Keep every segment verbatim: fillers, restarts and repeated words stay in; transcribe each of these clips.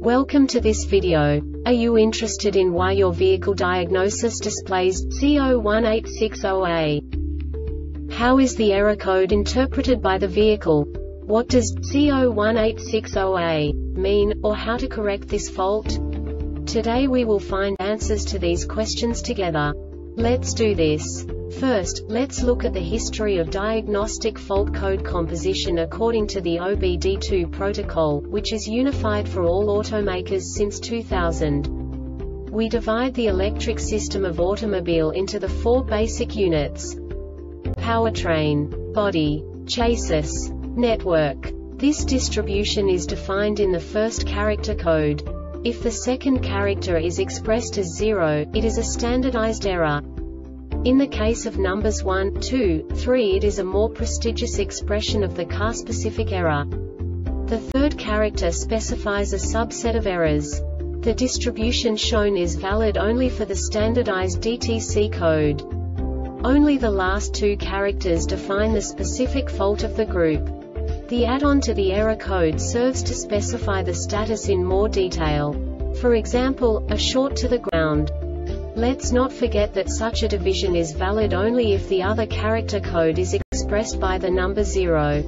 Welcome to this video. Are you interested in why your vehicle diagnosis displays C zero one eight six zero A? How is the error code interpreted by the vehicle? What does C zero one eight six zero A mean, or how to correct this fault? Today we will find answers to these questions together. Let's do this. First, let's look at the history of diagnostic fault code composition according to the O B D two protocol, which is unified for all automakers since two thousand. We divide the electric system of automobile into the four basic units: powertrain, body, chassis, network. This distribution is defined in the first character code. If the second character is expressed as zero, it is a standardized error. In the case of numbers one, two, three, it is a more prestigious expression of the car-specific error. The third character specifies a subset of errors. The distribution shown is valid only for the standardized D T C code. Only the last two characters define the specific fault of the group. The add-on to the error code serves to specify the status in more detail. For example, a short to the ground. Let's not forget that such a division is valid only if the other character code is expressed by the number zero.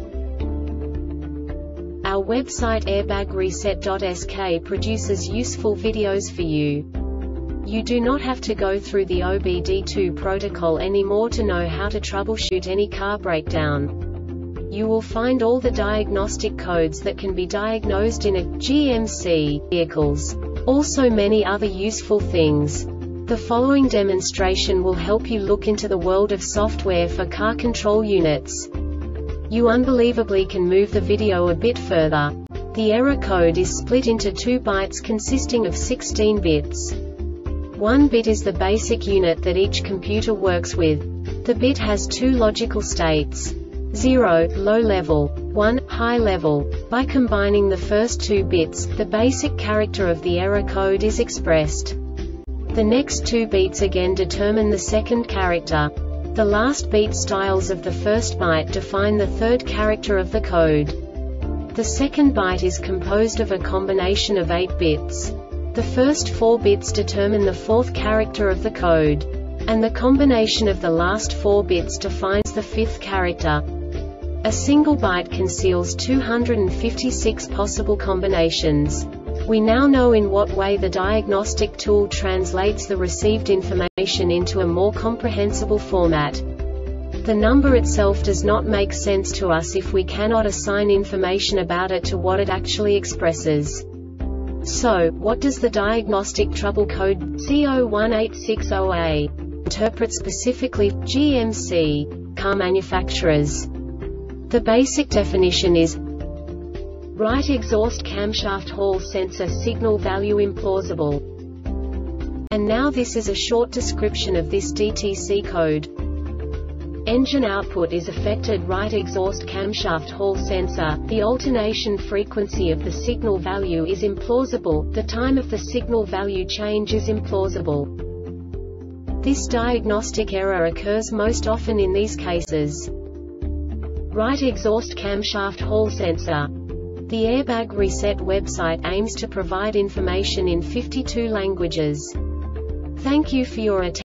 Our website airbag reset dot S K produces useful videos for you. You do not have to go through the O B D two protocol anymore to know how to troubleshoot any car breakdown. You will find all the diagnostic codes that can be diagnosed in a G M C vehicles. Also many other useful things. The following demonstration will help you look into the world of software for car control units. You unbelievably can move the video a bit further. The error code is split into two bytes consisting of sixteen bits. One bit is the basic unit that each computer works with. The bit has two logical states: zero, low level, one, high level. By combining the first two bits, the basic character of the error code is expressed. The next two beats again determine the second character. The last beat styles of the first byte define the third character of the code. The second byte is composed of a combination of eight bits. The first four bits determine the fourth character of the code. And the combination of the last four bits defines the fifth character. A single byte conceals two hundred fifty-six possible combinations. We now know in what way the diagnostic tool translates the received information into a more comprehensible format. The number itself does not make sense to us if we cannot assign information about it to what it actually expresses. So, what does the diagnostic trouble code C zero one eight six zero A interpret specifically for G M C car manufacturers? The basic definition is: right exhaust camshaft hall sensor signal value implausible. And now this is a short description of this D T C code. Engine output is affected. Right exhaust camshaft hall sensor, the alternation frequency of the signal value is implausible, the time of the signal value change is implausible. This diagnostic error occurs most often in these cases: right exhaust camshaft hall sensor. The Airbag Reset website aims to provide information in fifty-two languages. Thank you for your attention.